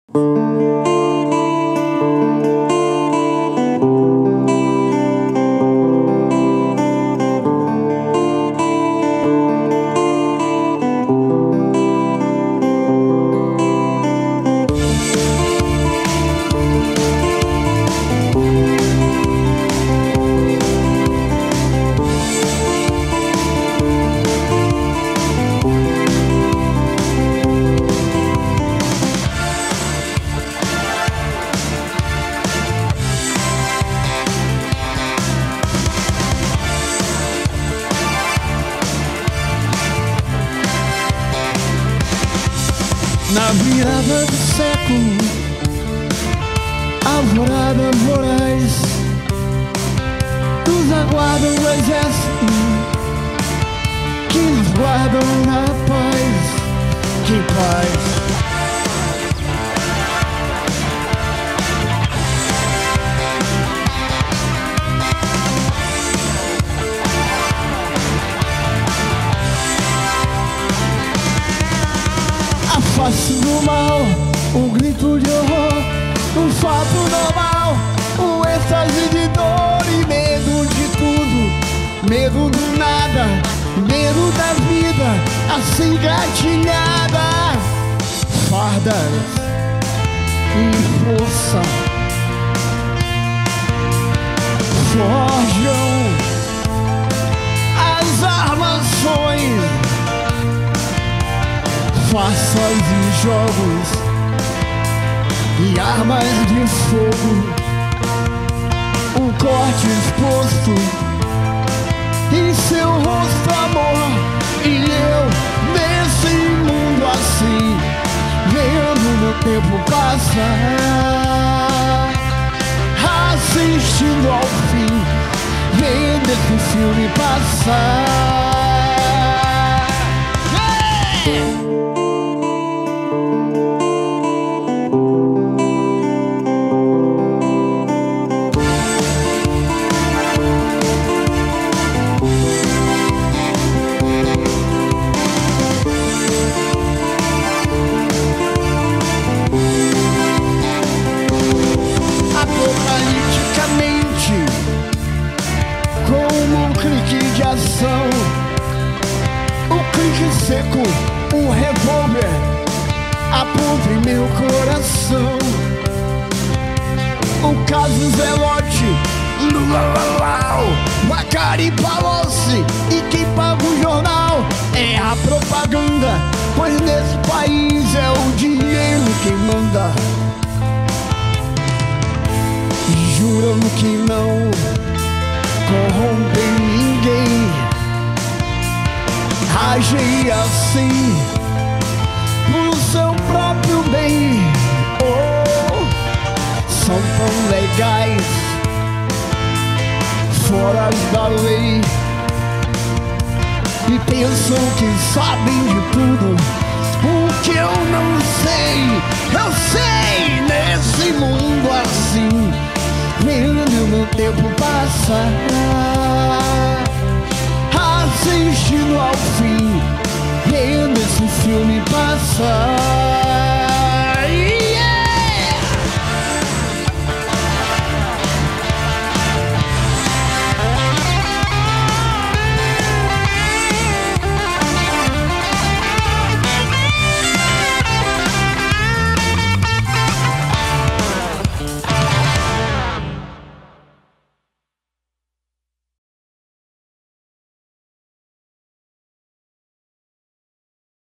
Na virada do século, alvorada voraz, nos aguardam o exército que nos guardam na paz. Que paz! A face do mal, um grito de horror, um fato normal, um êxtase de dor e medo de tudo, medo do nada, medo da vida, assim gatilhada. Fardas e força forjam as armações, faças e jogos e armas de fogo, um corte exposto em seu rosto, amor. E eu nesse mundo assim, vendo meu tempo passar, assistindo ao fim, vendo esse filme passar. Apocaliticamente, como um clique de ação, um clique seco, um revólver aponta em meu coração. O caso Zelote, Macari Palocci, e quem paga o jornal é a propaganda, pois nesse país é o dinheiro quem manda. Juram que não corrompem ninguém, agem assim pro seu próprio bem. Oh, são tão legais, fora da lei, e pensam que sabem de tudo. O que eu não sei, eu sei nesse mundo assim, vendo meu tempo passar, assistindo ao fim, vendo esse filme passar.